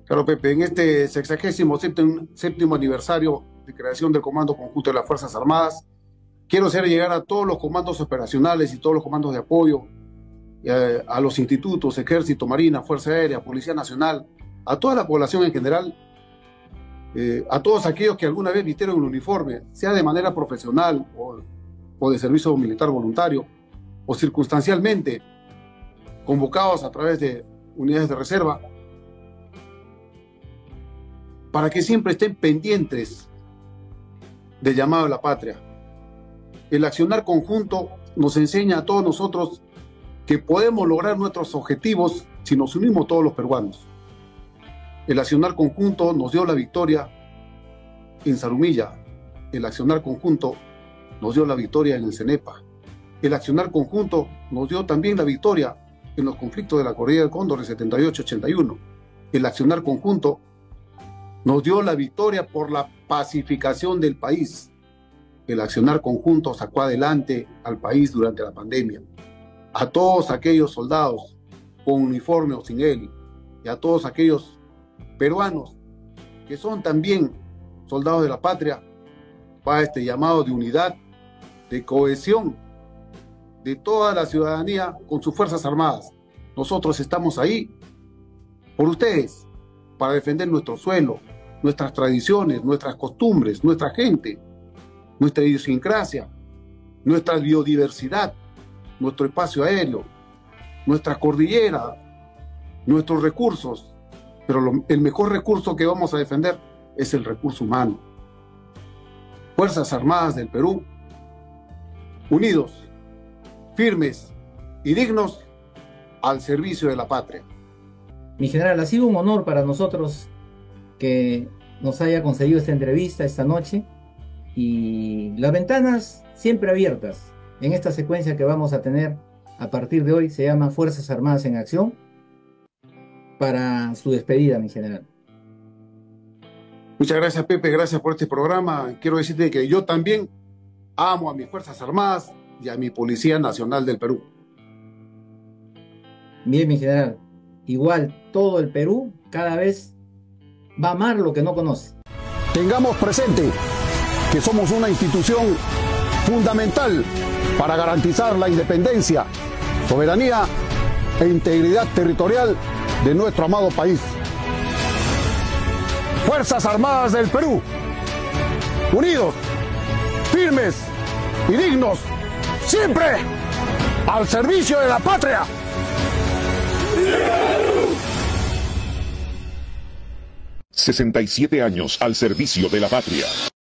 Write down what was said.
Claro, Pepe, en este 67º aniversario de creación del Comando Conjunto de las Fuerzas Armadas, quiero hacer llegar a todos los comandos operacionales y todos los comandos de apoyo, a los institutos, Ejército, Marina, Fuerza Aérea, Policía Nacional, a toda la población en general, a todos aquellos que alguna vez vistieron el uniforme, sea de manera profesional o de servicio militar voluntario, o circunstancialmente convocados a través de unidades de reserva, para que siempre estén pendientes del llamado de la patria. El accionar conjunto nos enseña a todos nosotros que podemos lograr nuestros objetivos si nos unimos todos los peruanos. El accionar conjunto nos dio la victoria en Zarumilla. El accionar conjunto nos dio la victoria en el Cenepa. El accionar conjunto nos dio también la victoria en los conflictos de la Cordillera del Cóndor de 78-81. El accionar conjunto nos dio la victoria por la pacificación del país. El accionar conjunto sacó adelante al país durante la pandemia. A todos aquellos soldados con uniforme o sin él, y a todos aquellos peruanos que son también soldados de la patria, va este llamado de unidad, de cohesión de toda la ciudadanía con sus Fuerzas Armadas. Nosotros estamos ahí por ustedes, para defender nuestro suelo, nuestras tradiciones, nuestras costumbres, nuestra gente, nuestra idiosincrasia, nuestra biodiversidad, nuestro espacio aéreo, nuestra cordillera, nuestros recursos. Pero el mejor recurso que vamos a defender es el recurso humano. Fuerzas Armadas del Perú, unidos, firmes y dignos al servicio de la patria. Mi general, ha sido un honor para nosotros que nos haya concedido esta entrevista esta noche, y las ventanas siempre abiertas en esta secuencia que vamos a tener a partir de hoy. Se llama Fuerzas Armadas en Acción, para su despedida, mi general. Muchas gracias, Pepe, gracias por este programa. Quiero decirte que yo también amo a mis Fuerzas Armadas y a mi Policía Nacional del Perú. Bien, mi general, igual todo el Perú cada vez va a amar lo que no conoce. Tengamos presente que somos una institución fundamental para garantizar la independencia, soberanía e integridad territorial de nuestro amado país. Fuerzas Armadas del Perú, unidos, firmes y dignos, siempre al servicio de la patria. 67 años al servicio de la patria.